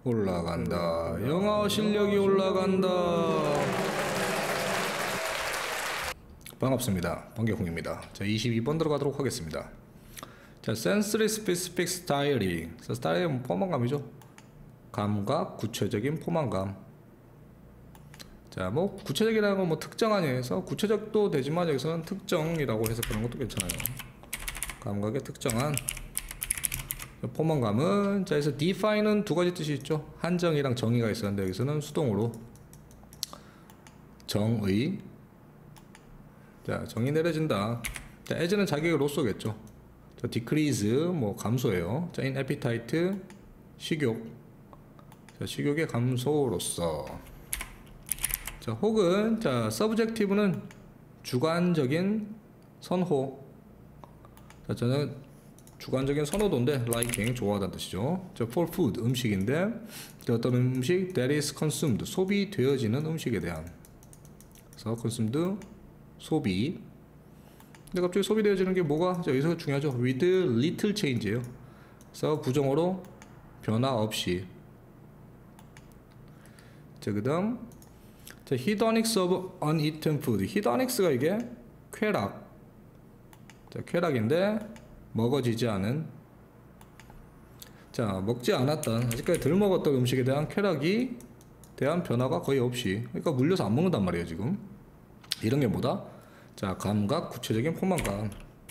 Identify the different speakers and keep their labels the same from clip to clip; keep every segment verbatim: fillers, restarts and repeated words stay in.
Speaker 1: 올라간다. 영어 실력이 올라간다. 반갑습니다. 방개홍입니다. 자, 이십이 번 들어가도록 하겠습니다. 자, sensory specific styling. 스타일이 포만감이죠. 감각, 구체적인 포만감. 자, 뭐 구체적이라는 건 뭐 특정 아니에서 구체적도 되지만 여기서는 특정이라고 해석하는 것도 괜찮아요. 감각의 특정한 포만감은, 자, 여기서 define은 두 가지 뜻이 있죠. 한정이랑 정의가 있었는데 여기서는 수동으로 정의. 자, 정의 내려진다. 자, as는 자기의 로쏘겠죠. 자, decrease 뭐 감소예요. 자, in appetite 식욕. 자, 식욕의 감소로서. 자, 혹은, 자, subjective는 주관적인 선호. 자, 저는 주관적인 선호도인데 liking 좋아하다는 뜻이죠. 자, for food 음식인데, 자, 어떤 음식 that is consumed 소비되어지는 음식에 대한. 그래서 consumed 소비. 근데 갑자기 소비되어지는 게 뭐가, 자, 여기서 중요하죠. with little change예요. 그래서 부정어로 변화 없이. 자, 그 다음, 자, hedonics of uneaten food. hedonics가 이게 쾌락. 자, 쾌락인데 먹어지지 않은, 자, 먹지 않았던, 아직까지 덜 먹었던 음식에 대한 쾌락이 대한 변화가 거의 없이, 그러니까 물려서 안 먹는단 말이에요 지금. 이런 게 뭐다? 자, 감각, 구체적인 포만감이다.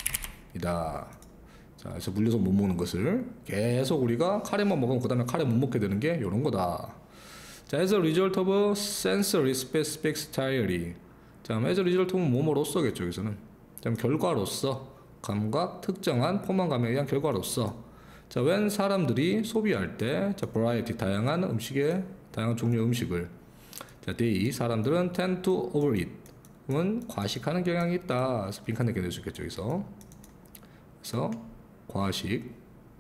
Speaker 1: 자, 그래서 물려서 못 먹는 것을 계속 우리가 카레만 먹으면 그 다음에 카레 못 먹게 되는 게 요런 거다. 자, as a result of sensory specific styling. 자, as a result of 뭐뭐로서겠죠 여기서는. 자, 결과로서, 감각, 특정한 포만감에 의한 결과로서. 자, when 사람들이 소비할 때, 자, variety 다양한 음식의 다양한 종류의 음식을. 자, they 사람들은 tend to overeat. 은 과식하는 경향이 있다. 그래서 빈칸 내게 될 수 있겠죠 여기서. 그래서 과식.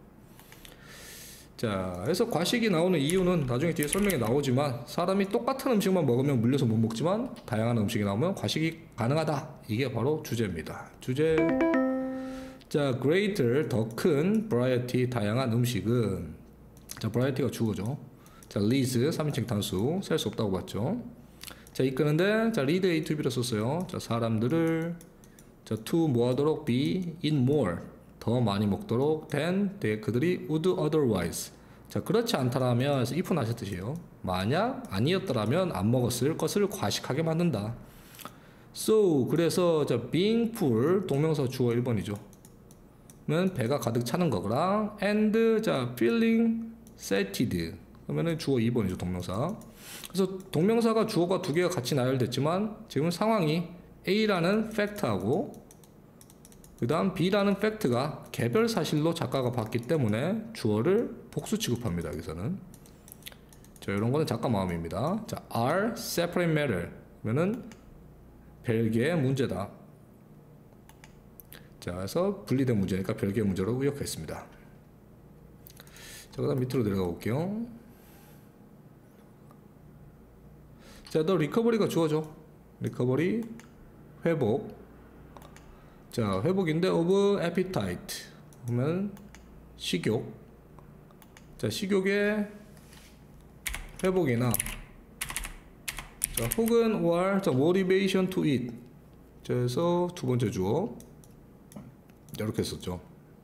Speaker 1: 자, 그래서 과식이 나오는 이유는 나중에 뒤에 설명이 나오지만, 사람이 똑같은 음식만 먹으면 물려서 못 먹지만 다양한 음식이 나오면 과식이 가능하다. 이게 바로 주제입니다. 주제. 자, greater 더 큰 variety 다양한 음식은, 자, variety가 주어죠. 자, leads 삼 인칭 단수 셀 수 없다고 봤죠. 자, 이끄는데, 자, lead A to B로 썼어요. 자, 사람들을, 자, to 뭐 하도록 be in more 더 많이 먹도록 than they, 그들이 would otherwise. 자, 그렇지 않다라면, 그래서 if는 하실 뜻이에요. 만약 아니었더라면 안 먹었을 것을 과식하게 만든다. So 그래서, 자, being full 동명사 주어 일 번이죠. 는 배가 가득 차는 거랑 and, 자, feeling sated 그러면은 주어 이 번이죠 동명사. 그래서 동명사가 주어가 두 개가 같이 나열됐지만 지금 상황이 A라는 팩트하고 그 다음 B라는 팩트가 개별 사실로 작가가 봤기 때문에 주어를 복수 취급합니다. 여기서는. 자, 이런 거는 작가 마음입니다. 자, are separate matter 그러면은 별개의 문제다. 자, 그래서 분리된 문제니까 별개의 문제로 의역했습니다. 자, 그 다음 밑으로 내려가 볼게요. 자, 더 리커버리가 주어져. 리커버리 회복. 자, 회복인데 of appetite 그러면 식욕. 자, 식욕의 회복이나, 자, 혹은 or, 자, motivation to eat. 자, 그래서 두 번째 주어 이렇게 썼죠.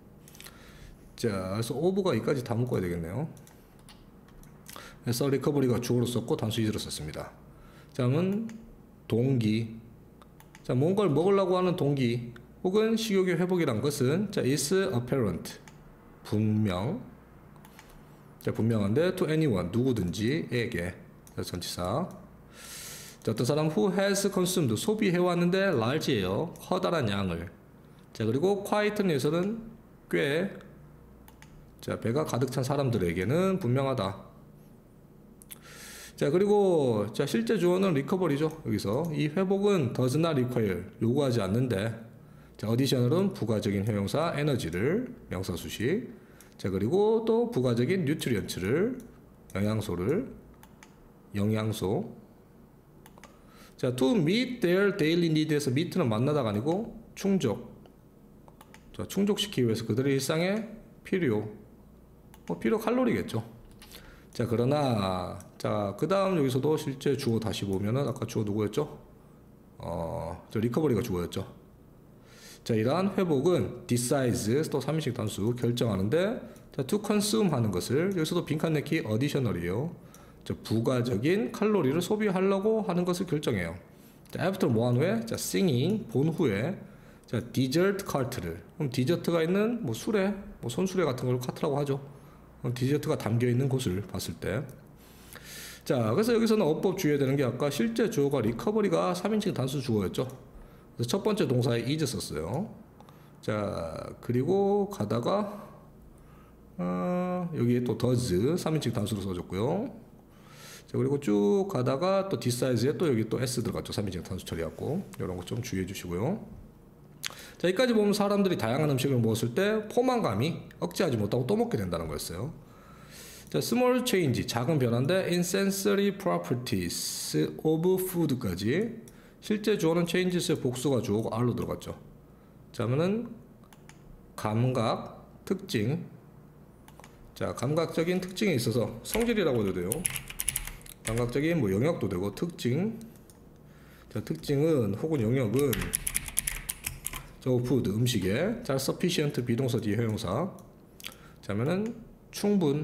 Speaker 1: 자, 그래서 of가 이까지 다 묶어야 되겠네요. 그래서 리커버리가 주어로 썼고 단수 이즈로 썼습니다. 자, 그러면 동기. 자, 뭔가를 먹으려고 하는 동기 혹은 식욕의 회복이란 것은, 자, is apparent 분명. 자, 분명한데 to anyone 누구든지에게. 자, 전치사. 자, 어떤 사람 who has consumed 소비해왔는데 large예요. 커다란 양을. 자, 그리고 quiet는 여기서는 꽤, 자, 배가 가득 찬 사람들에게는 분명하다. 자, 그리고, 자, 실제 주어는 recovery죠. 여기서 이 회복은 does not require 요구하지 않는데, 자, additional은 부가적인 형용사 에너지를 명사 수식. 자, 그리고 또 부가적인 nutrients를 영양소를 영양소. 자, to meet their daily need에서 meet는 만나다가 아니고 충족. 자, 충족시키기 위해서 그들의 일상에 필요. 뭐 필요 칼로리겠죠. 자, 그러나 자, 그 다음 여기서도 실제 주어 다시 보면은 아까 주어 누구였죠? 어, 저 리커버리가 주어였죠. 자, 이러한 회복은 decides 또 삼 인칭 단수 결정하는데, 자, to consume 하는 것을 여기서도 빈칸 넣기 additional이에요. 자, 부가적인 칼로리를 소비하려고 하는 것을 결정해요. 자, after 뭐 한 후에, 자, singing 본 후에, 자, dessert cart를, 그럼 디저트가 있는 뭐 수레, 뭐 손수레 같은 걸 카트라고 하죠. 그럼 디저트가 담겨 있는 곳을 봤을 때. 자, 그래서 여기서는 어법 주의해야 되는 게 아까 실제 주어가 리커버리가 삼 인칭 단수 주어였죠. 그래서 첫 번째 동사에 is 썼어요. 자, 그리고 가다가 어, 여기에 또 does 삼 인칭 단수로 써줬고요. 자, 그리고 쭉 가다가 또 decide에 또 여기 또 s 들어갔죠. 삼 인칭 단수 처리하고 이런 거 좀 주의해 주시고요. 자, 여기까지 보면 사람들이 다양한 음식을 먹었을 때 포만감이 억제하지 못하고 또 먹게 된다는 거였어요. 자, small change 작은 변화인데 in sensory properties of food까지 실제 주어는 changes의 복수가 주어고 R로 들어갔죠. 자, 그러면은 감각, 특징. 자, 감각적인 특징에 있어서 성질이라고 해도 돼요. 감각적인 뭐 영역도 되고 특징. 자, 특징은 혹은 영역은 저 food 음식에 자, sufficient 비동사 뒤에 형용사. 자면은 충분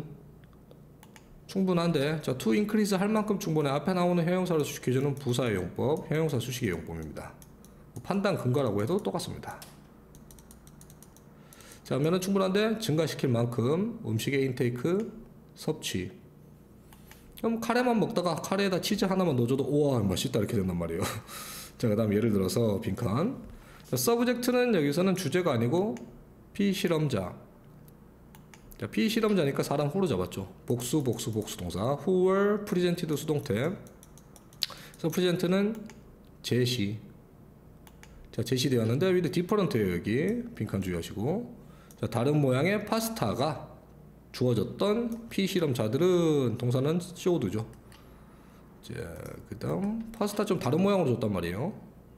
Speaker 1: 충분한데, 자, to increase 할 만큼 충분해. 앞에 나오는 형용사로 수식해주는 부사의 용법, 형용사 수식의 용법입니다. 판단 근거라고 해도 똑같습니다. 자, 면은 충분한데 증가시킬 만큼 음식의 인테이크, 섭취. 그럼 카레만 먹다가 카레에다 치즈 하나만 넣어줘도 우와 맛있다 이렇게 된단 말이에요. 자, 그 다음 예를 들어서 빈칸. 자, 서브젝트는 여기서는 주제가 아니고 피실험자. 자, 피실험자니까 사람 후로 잡았죠. 복수, 복수, 복수 동사. who were presented 수동태. 그래서 present는 제시. 자, 제시되었는데 with different예요. 여기 빈칸 주의하시고. 자, 다른 모양의 파스타가 주어졌던 피실험자들은 동사는 showed죠. 자, 그 다음 파스타 좀 다른 모양으로 줬단 말이에요.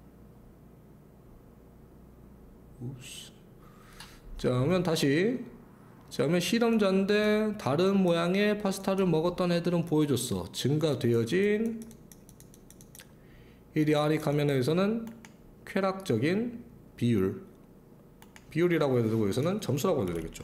Speaker 1: 우스. 자, 그러면 다시. 자, 그러면 실험자인데 다른 모양의 파스타를 먹었던 애들은 보여줬어. 증가되어진 이 리아리 가면에서는 쾌락적인 비율. 비율이라고 해도 되고 여기서는 점수라고 해도 되겠죠.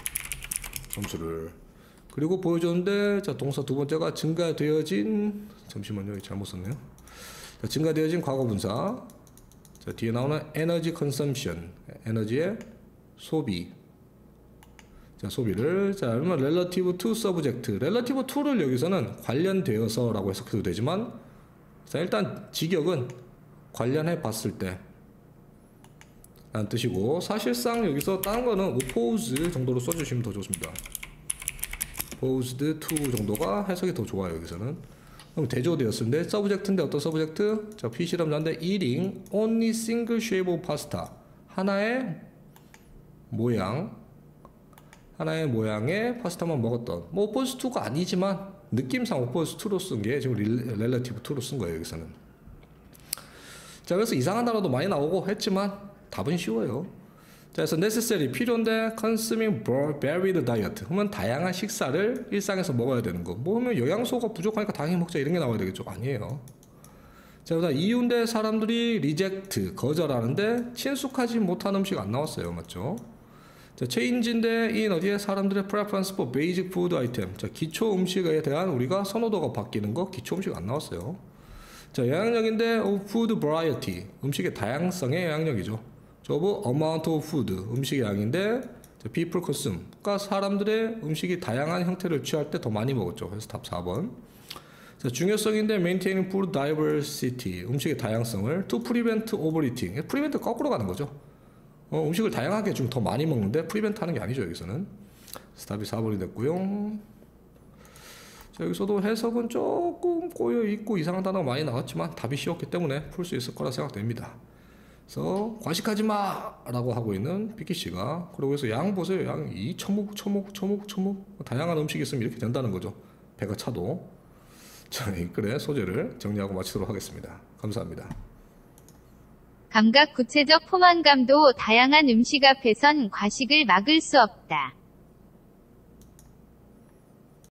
Speaker 1: 점수를. 그리고 보여줬는데, 자, 동사 두 번째가 증가되어진, 잠시만요, 잘못 썼네요. 자, 증가되어진 과거분사. 자, 뒤에 나오는 에너지 컨섬션. 에너지의 소비. 자, 소비를. 자, 그러면 relative to subject. relative to를 여기서는 관련되어서 라고 해석해도 되지만, 자, 일단 직역은 관련해 봤을 때 라는 뜻이고, 사실상 여기서 다른 거는 oppose 정도로 써주시면 더 좋습니다. opposed to 정도가 해석이 더 좋아요. 여기서는. 그럼 대조되었는데 subject인데 어떤 subject? 자, 피실험자인데 eating only single shape of pasta. 하나의 모양 하나의 모양의 파스타만 먹었던, 뭐 opposed to가 아니지만 느낌상 opposed to로 쓴 게 지금 relative to로 쓴 거예요. 여기서는. 자, 그래서 이상한 단어도 많이 나오고 했지만 답은 쉬워요. 자, 그래서 necessary 필요한데 consuming varied diet. 그러면 다양한 식사를 일상에서 먹어야 되는 거. 뭐 하면 영양소가 부족하니까 당연히 먹자 이런 게 나와야 되겠죠. 아니에요. 자, 그다음 이유인데 사람들이 reject 거절하는데 친숙하지 못한 음식 안 나왔어요. 맞죠? 자, 체인지인데 인 어디에 사람들의 preference for basic food item. 자, 기초 음식에 대한 우리가 선호도가 바뀌는 거 기초 음식 안 나왔어요. 자, 영향력인데 of food variety. 음식의 다양성의 영향력이죠. of amount of food. 음식의 양인데 자, people consume. 그러니까 사람들의 음식이 다양한 형태를 취할 때 더 많이 먹었죠. 그래서 답 사 번. 자, 중요성인데 maintaining food diversity. 음식의 다양성을 to prevent overeating. prevent 거꾸로 가는 거죠. 어, 음식을 다양하게 좀 더 많이 먹는데 프리벤트 하는 게 아니죠. 여기서는. 답이 사 번이 됐고요. 자, 여기서도 해석은 조금 꼬여있고 이상한 단어가 많이 나왔지만 답이 쉬웠기 때문에 풀 수 있을 거라 생각됩니다. 그래서 과식하지 마 라고 하고 있는 피키씨가, 그리고 그래서 양 보세요. 양 이 처묵 처묵 처묵 처묵 다양한 음식이 있으면 이렇게 된다는 거죠. 배가 차도. 자, 이 글의 소재를 정리하고 마치도록 하겠습니다. 감사합니다.
Speaker 2: 감각 구체적 포만감도 다양한 음식 앞에선 과식을 막을 수 없다.